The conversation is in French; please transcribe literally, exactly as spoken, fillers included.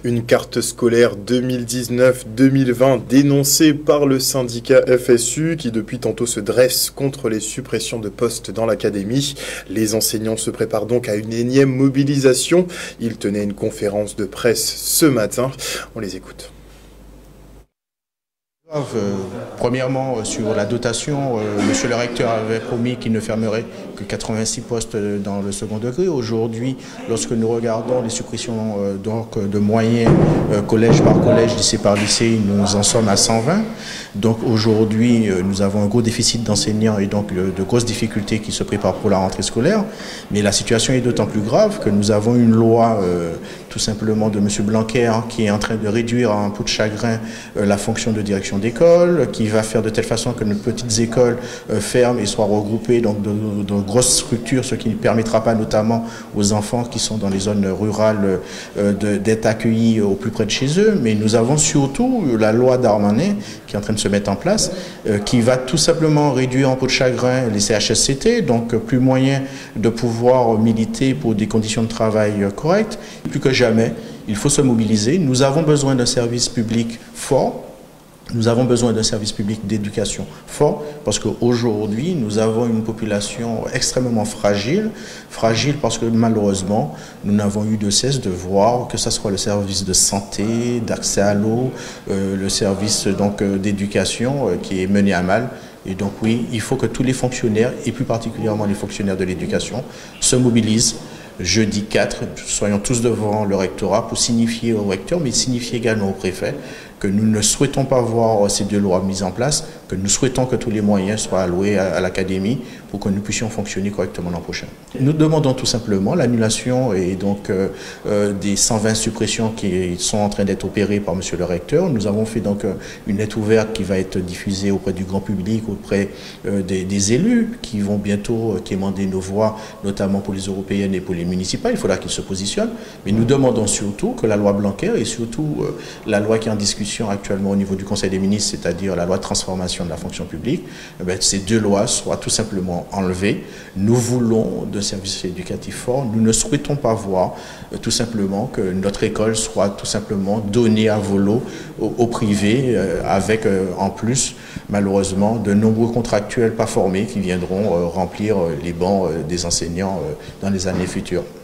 Une carte scolaire deux mille dix-neuf deux mille vingt dénoncée par le syndicat F S U qui depuis tantôt se dresse contre les suppressions de postes dans l'académie. Les enseignants se préparent donc à une énième mobilisation. Ils tenaient une conférence de presse ce matin. On les écoute. Euh, premièrement, sur la dotation, euh, monsieur le recteur avait promis qu'il ne fermerait que quatre-vingt-six postes dans le second degré. Aujourd'hui, lorsque nous regardons les suppressions euh, donc, de moyens euh, collège par collège, lycée par lycée, nous en sommes à cent vingt. Donc aujourd'hui, euh, nous avons un gros déficit d'enseignants et donc euh, de grosses difficultés qui se préparent pour la rentrée scolaire. Mais la situation est d'autant plus grave que nous avons une loi euh, tout simplement de monsieur Blanquer hein, qui est en train de réduire à un coup de chagrin euh, la fonction de direction d'école, qui va faire de telle façon que nos petites écoles euh, ferment et soient regroupées donc de, de grosses structures, ce qui ne permettra pas notamment aux enfants qui sont dans les zones rurales euh, d'être accueillis au plus près de chez eux. Mais nous avons surtout la loi Darmanin qui est en train de se mettre en place, euh, qui va tout simplement réduire en peau de chagrin les C H S C T, donc plus moyen de pouvoir militer pour des conditions de travail correctes. Plus que jamais, il faut se mobiliser. Nous avons besoin d'un service public fort. Nous avons besoin d'un service public d'éducation fort parce qu'aujourd'hui, nous avons une population extrêmement fragile. Fragile parce que malheureusement, nous n'avons eu de cesse de voir que ce soit le service de santé, d'accès à l'eau, euh, le service donc d'éducation euh, qui est mené à mal. Et donc oui, il faut que tous les fonctionnaires, et plus particulièrement les fonctionnaires de l'éducation, se mobilisent. Jeudi quatre, soyons tous devant le rectorat pour signifier au recteur, mais signifier également au préfet que nous ne souhaitons pas voir ces deux lois mises en place, que nous souhaitons que tous les moyens soient alloués à, à l'académie pour que nous puissions fonctionner correctement l'an prochain. Nous demandons tout simplement l'annulation et donc euh, euh, des cent vingt suppressions qui sont en train d'être opérées par monsieur le recteur. Nous avons fait donc euh, une lettre ouverte qui va être diffusée auprès du grand public, auprès euh, des, des élus qui vont bientôt euh, quémander nos voix, notamment pour les européennes et pour les municipales. Il faudra qu'ils se positionnent. Mais nous demandons surtout que la loi Blanquer et surtout euh, la loi qui est en discussion actuellement au niveau du Conseil des ministres, c'est-à-dire la loi de transformation de la fonction publique, eh bien, ces deux lois soient tout simplement enlevées. Nous voulons de services éducatifs forts. Nous ne souhaitons pas voir euh, tout simplement que notre école soit tout simplement donnée à volo au, au privé, euh, avec euh, en plus, malheureusement, de nombreux contractuels pas formés qui viendront euh, remplir euh, les bancs euh, des enseignants euh, dans les années futures.